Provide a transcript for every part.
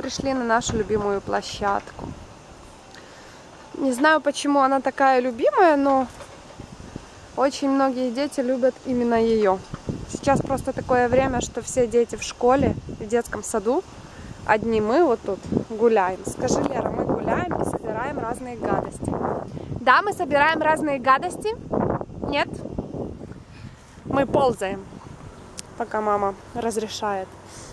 пришли на нашу любимую площадку. Не знаю, почему она такая любимая, но очень многие дети любят именно ее. Сейчас просто такое время, что все дети в школе, в детском саду. Одни мы вот тут гуляем. Скажи, Лера, мы гуляем и собираем разные гадости. Да, мы собираем разные гадости? Нет? Мы ползаем, пока мама разрешает.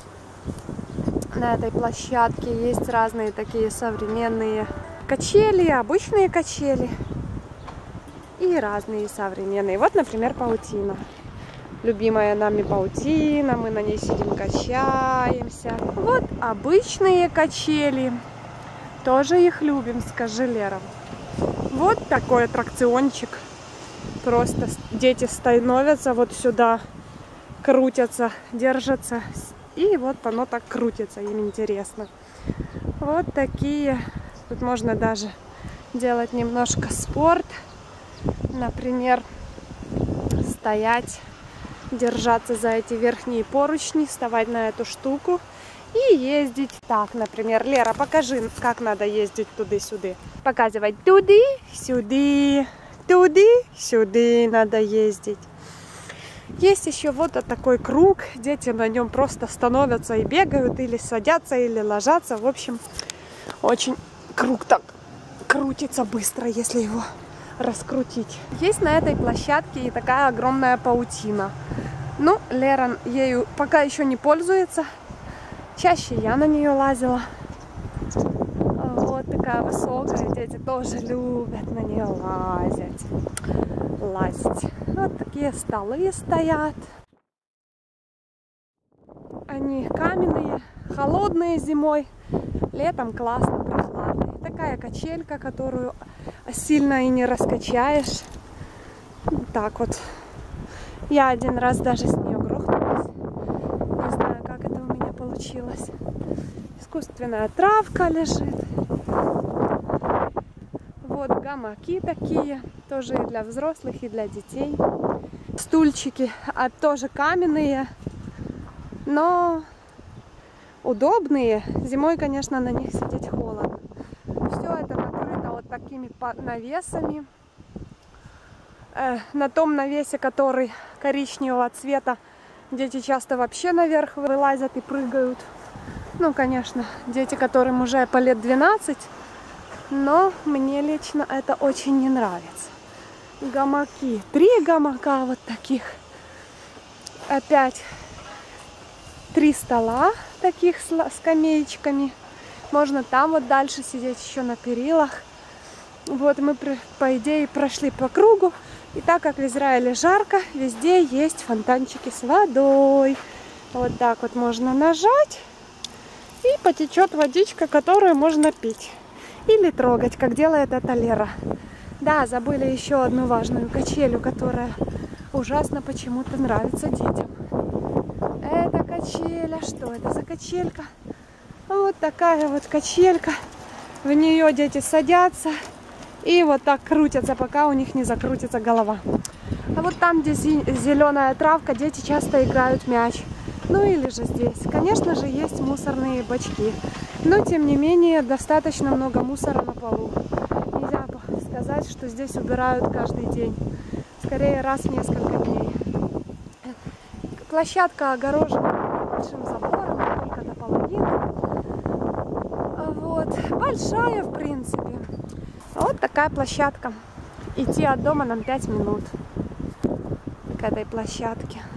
На этой площадке есть разные такие современные качели, обычные качели и разные современные. Вот, например, паутина. Любимая нами паутина, мы на ней сидим, качаемся. Вот обычные качели, тоже их любим, скажи, Лера. Вот такой аттракциончик. Просто дети становятся вот сюда, крутятся, держатся. И вот оно так крутится, им интересно. Вот такие. Тут можно даже делать немножко спорт. Например, стоять, держаться за эти верхние поручни, вставать на эту штуку и ездить. Так, например, Лера, покажи, как надо ездить туды-сюды. Показывать туды-сюды, туды-сюды надо ездить. Есть еще вот такой круг, дети на нем просто становятся и бегают, или садятся, или ложатся. В общем, очень круг так крутится быстро, если его раскрутить. Есть на этой площадке и такая огромная паутина. Ну, Лера ею пока еще не пользуется. Чаще я на нее лазила. Вот такая высокая. Дети тоже любят на нее лазить. Вот такие столы стоят. Они каменные, холодные зимой. Летом классно, прохладные. Такая качелька, которую сильно и не раскачаешь. Так вот. Я один раз даже с нее грохнулась. Не знаю, как это у меня получилось. Искусственная травка лежит. Вот гамаки такие. Тоже и для взрослых, и для детей. Стульчики тоже каменные. Но удобные. Зимой, конечно, на них сидеть холодно. Все это накрыто вот такими навесами. На том навесе, который коричневого цвета, дети часто вообще наверх вылазят и прыгают. Ну, конечно, дети, которым уже по лет 12, но мне лично это очень не нравится. Гамаки. 3 гамака вот таких. Опять 3 стола таких с скамеечками. Можно там вот дальше сидеть еще на перилах. Вот мы, по идее, прошли по кругу. И так как в Израиле жарко, везде есть фонтанчики с водой. Вот так вот можно нажать, и потечет водичка, которую можно пить. Или трогать, как делает это Лера. Да, забыли еще одну важную качелю, которая ужасно почему-то нравится детям. Это качеля. Что это за качелька? Вот такая вот качелька. В нее дети садятся. И вот так крутятся, пока у них не закрутится голова. А вот там, где зеленая травка, дети часто играют мяч. Ну или же здесь. Конечно же, есть мусорные бачки. Но, тем не менее, достаточно много мусора на полу. Нельзя сказать, что здесь убирают каждый день. Скорее, раз в несколько дней. Площадка огорожена большим забором, только наполовину. Вот. Большая, в принципе. Вот такая площадка. Идти от дома нам 5 минут к этой площадке.